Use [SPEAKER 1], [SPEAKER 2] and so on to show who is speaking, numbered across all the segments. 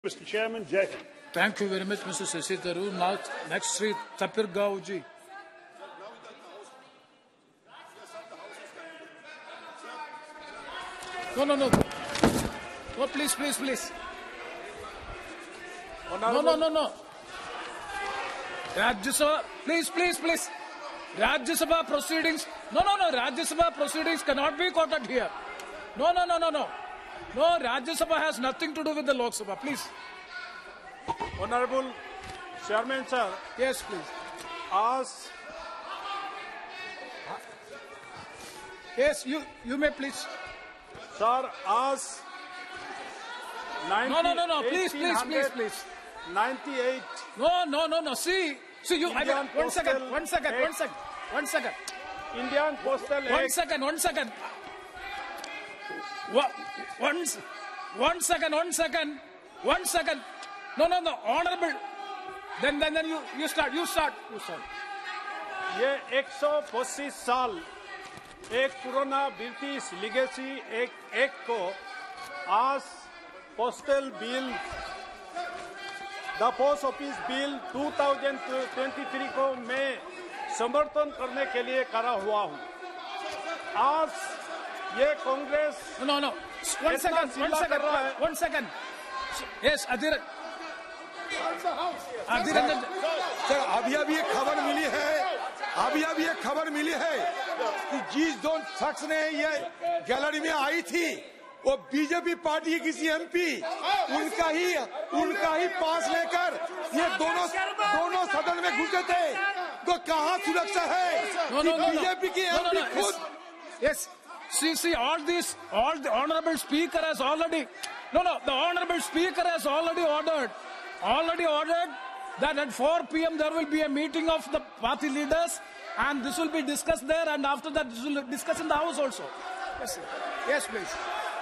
[SPEAKER 1] Mr. Chairman, Jai.
[SPEAKER 2] Thank you very much, Mr. Shashi Tharoor. Now, next Sri Tapir Gaoji. No. No, please. No. Rajya Sabha, please. Rajya Sabha proceedings. No. Rajya Sabha proceedings cannot be quoted here. No. No, Rajya Sabha has nothing to do with the Lok Sabha, please.
[SPEAKER 1] Honorable Chairman, sir.
[SPEAKER 2] Yes, please. Yes, you may please.
[SPEAKER 1] Sir, as
[SPEAKER 2] No, please.
[SPEAKER 1] 98.
[SPEAKER 2] No. See, you. One second.
[SPEAKER 1] Indian Postal Act.
[SPEAKER 2] One second. One second. No. Honorable. Then you start.
[SPEAKER 1] ये 125 साल एक पुराना British legacy एक को आज postal bill the post office bill 2023 को मैं समर्थन करने के लिए खड़ा हुआ हूँ। आज ये Congress
[SPEAKER 2] No. One second. Yes, Adhir Ranjan.
[SPEAKER 3] Sir अभी एक खबर मिली है कि जिस दो शख्स ने ये गैलरी में आई थी वो बीजेपी पार्टी के किसी एमपी उनका ही पास लेकर ये दोनों सदन में घुसे थे, तो कहाँ सुरक्षा है? बीजेपी की एमपी खुद
[SPEAKER 2] Yes. See, all the honorable speaker has already. No. The honorable speaker has already ordered that at 4 p.m. there will be a meeting of the party leaders, and this will be discussed there, and after that this will be discussed in the house also. Yes, please.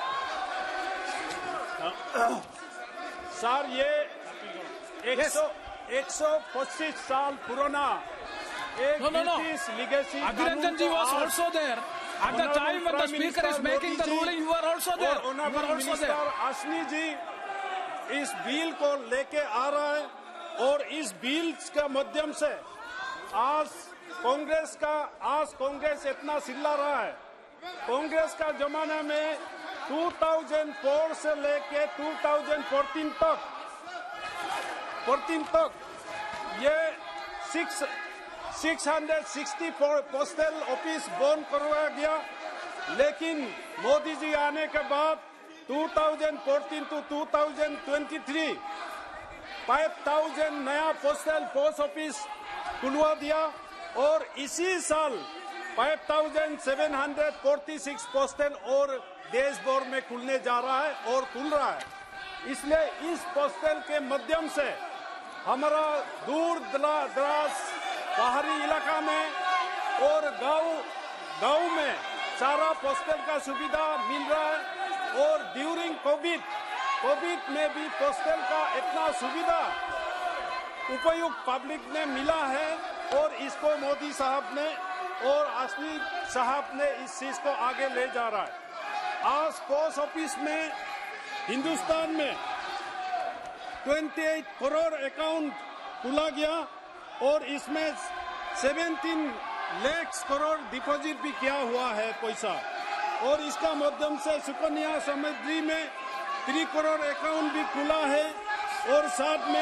[SPEAKER 1] Sir ये 125 साल पुराना एक British legacy
[SPEAKER 2] Adhir Ranjan ji was also there. At the time when the speaker is making the ruling, you are also there.
[SPEAKER 1] Minister Ashwini ji इस बिल को लेके आ रहा है और इस बिल के माध्यम से आज कांग्रेस इतना चिल्ला रहा है। कांग्रेस का जमाना में 2004 से लेके 2014 तक ये 664 पोस्टल ऑफिस बंद करवाया गया, लेकिन मोदी जी आने के बाद 2014 to 2023 5,000 नया पोस्ट ऑफिस खुलवा दिया और इसी साल 5,746 पोस्टल और देश भर में खुलने जा रहा है और खुल रहा है। इसलिए इस पोस्टल के माध्यम से हमारा दूर दराज बाहरी इलाका में और गांव में सारा पोस्टल का सुविधा मिल रहा है और ड्यूरिंग कोविड में भी पोस्टल का इतना सुविधा उपयुक्त पब्लिक ने मिला है और इसको मोदी साहब ने और असली साहब ने इस चीज को आगे ले जा रहा है। आज पोस्ट ऑफिस में हिंदुस्तान में 28 करोड़ अकाउंट खुला गया और इसमें 17 लाख करोड़ डिपॉजिट भी किया हुआ है पैसा, और इसका माध्यम से सुकन्या समृद्धि में 3 करोड़ अकाउंट भी खुला है और साथ में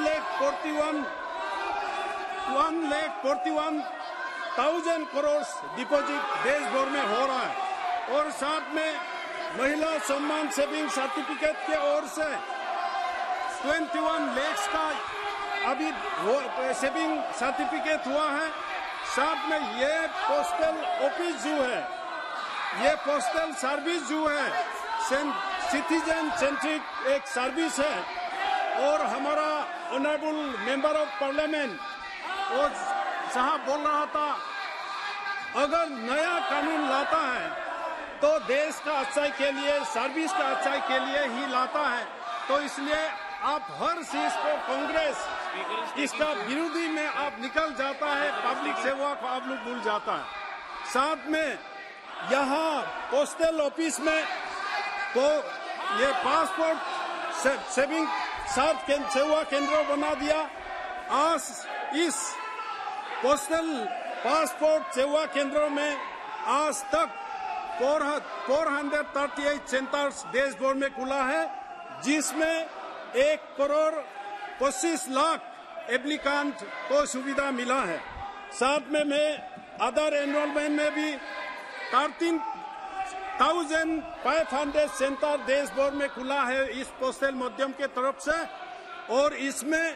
[SPEAKER 1] 1,41,000 करोड़ डिपॉजिट देश भर में हो रहा है और साथ में महिला सम्मान सेविंग सर्टिफिकेट के ओर से 21 लाख का अभी सेविंग सर्टिफिकेट हुआ है। साथ में ये पोस्टल ऑफिस जो है, ये पोस्टल सर्विस जो है सिटीजन सेंट्रिक एक सर्विस है और हमारा ऑनरेबल मेंबर ऑफ पार्लियामेंट और साहब बोल रहा था अगर नया कानून लाता है तो देश का अच्छाई के लिए, सर्विस का अच्छाई के लिए ही लाता है, तो इसलिए आप हर चीज को कांग्रेस इसका विरोधी में आप निकल जाता है, पब्लिक सेवा को आप लोग भूल जाता है। साथ में यहाँ पोस्टल ऑफिस में तो ये पासपोर्ट सेविंग 7 सेवा केंद्र बना दिया। आज इस पोस्टल पासपोर्ट सेवा केंद्रों में आज तक 438 सेंटर्स देश भर में खुला है, जिसमें 1,25,00,000 एप्लीकेंट को सुविधा मिला है। साथ में अदर एनरोलमेंट में भी 13,500 सेंटर देश भर में खुला है इस पोस्टल माध्यम के तरफ से, और इसमें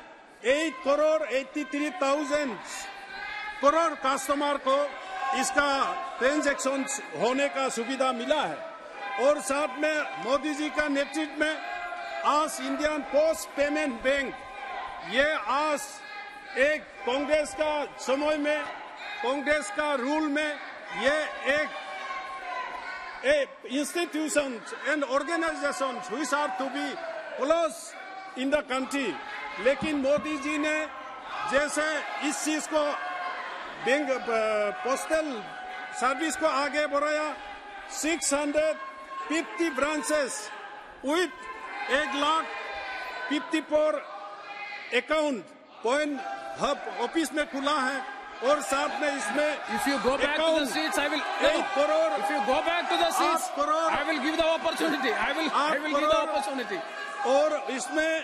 [SPEAKER 1] 8,83,000 करोड़ कस्टमर को इसका ट्रांजैक्शन होने का सुविधा मिला है। और साथ में मोदी जी का नेतृत्व में आज इंडियन पोस्ट पेमेंट बैंक, ये आज एक कांग्रेस का समय में, कांग्रेस का रूल में, ये एक institutions and organizations which are to be close in the country, लेकिन मोदी जी ने जैसे इस चीज को बैंक पोस्टल सर्विस को आगे बढ़ाया, 650 branches with 1,54,000 account point hub office में खुला है। और साथ में इसमें
[SPEAKER 2] if you go back to the seats, I will.
[SPEAKER 1] If
[SPEAKER 2] you go back to the seats, I will give the opportunity. I will give the opportunity.
[SPEAKER 1] और इसमें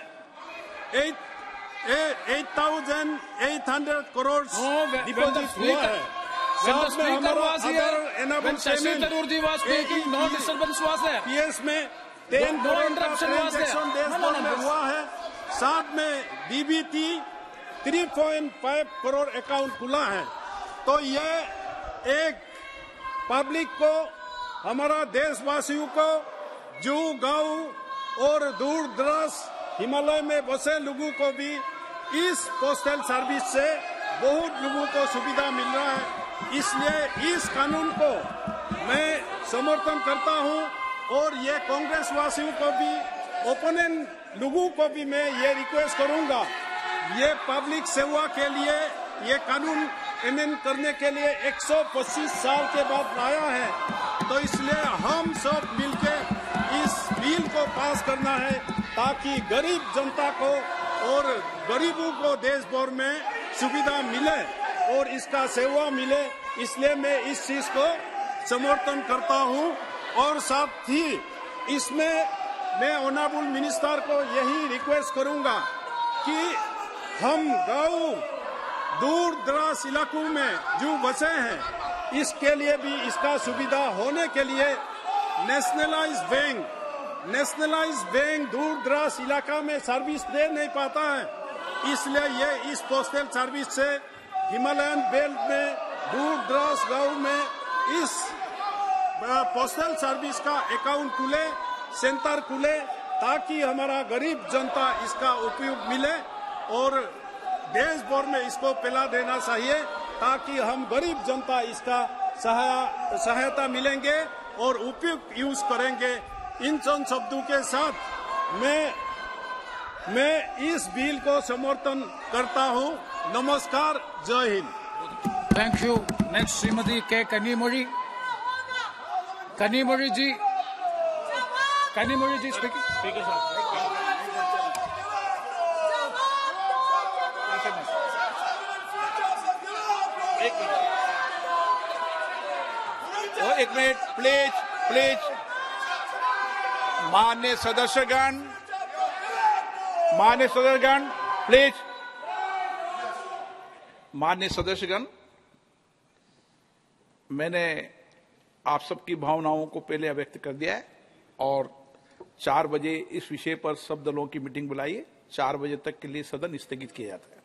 [SPEAKER 1] 8,800 crore deposit हुआ है।
[SPEAKER 2] When the speaker was here, when Shashi Tharoor ji was speaking, no disturbance was there.
[SPEAKER 1] PS में 10
[SPEAKER 2] no interruption was there.
[SPEAKER 1] देश भर में हुआ है। साथ में DBT 3.5 करोड़ अकाउंट खुला है। तो ये एक पब्लिक को, हमारा देशवासियों को, जो गांव और दूर दराज हिमालय में बसे लोगों को भी इस पोस्टल सर्विस से बहुत लोगों को सुविधा मिल रहा है। इसलिए इस कानून को मैं समर्थन करता हूं, और ये कांग्रेस वासियों को भी, ओपोनेंट लोगों को भी मैं ये रिक्वेस्ट करूंगा, ये पब्लिक सेवा के लिए ये कानून अमेंड करने के लिए 125 साल के बाद लाया है। तो इसलिए हम सब मिलकर इस बिल को पास करना है, ताकि गरीब जनता को और गरीबों को देश भर में सुविधा मिले और इसका सेवा मिले। इसलिए मैं इस चीज को समर्थन करता हूं। और साथ ही इसमें मैं ऑनरेबल मिनिस्टर को यही रिक्वेस्ट करूंगा कि हम गांव दूर दराज इलाकों में जो बसे हैं, इसके लिए भी इसका सुविधा होने के लिए नेशनलाइज्ड बैंक दूर दराज इलाका में सर्विस दे नहीं पाता है। इसलिए ये इस पोस्टल सर्विस से हिमालयन बेल्ट में दूर दराज गांव में इस पोस्टल सर्विस का अकाउंट खुले, सेंटर खुले, ताकि हमारा गरीब जनता इसका उपयोग मिले। और देश भर में इसको फैला देना चाहिए, ताकि हम गरीब जनता इसका सहायता मिलेंगे और उपयुक्त यूज करेंगे। इन चंद शब्दों के साथ मैं इस बिल को समर्थन करता हूं। नमस्कार, जय Hind.
[SPEAKER 2] Thank you. Next Shrimati K Kanimozhi ji speaking.
[SPEAKER 4] एक मिनट प्लीज। माननीय सदस्यगण प्लीज। माननीय सदस्यगण, मैंने आप सबकी भावनाओं को पहले व्यक्त कर दिया है, और 4 बजे इस विषय पर सब दलों की मीटिंग बुलाई है। 4 बजे तक के लिए सदन स्थगित किया जाता है।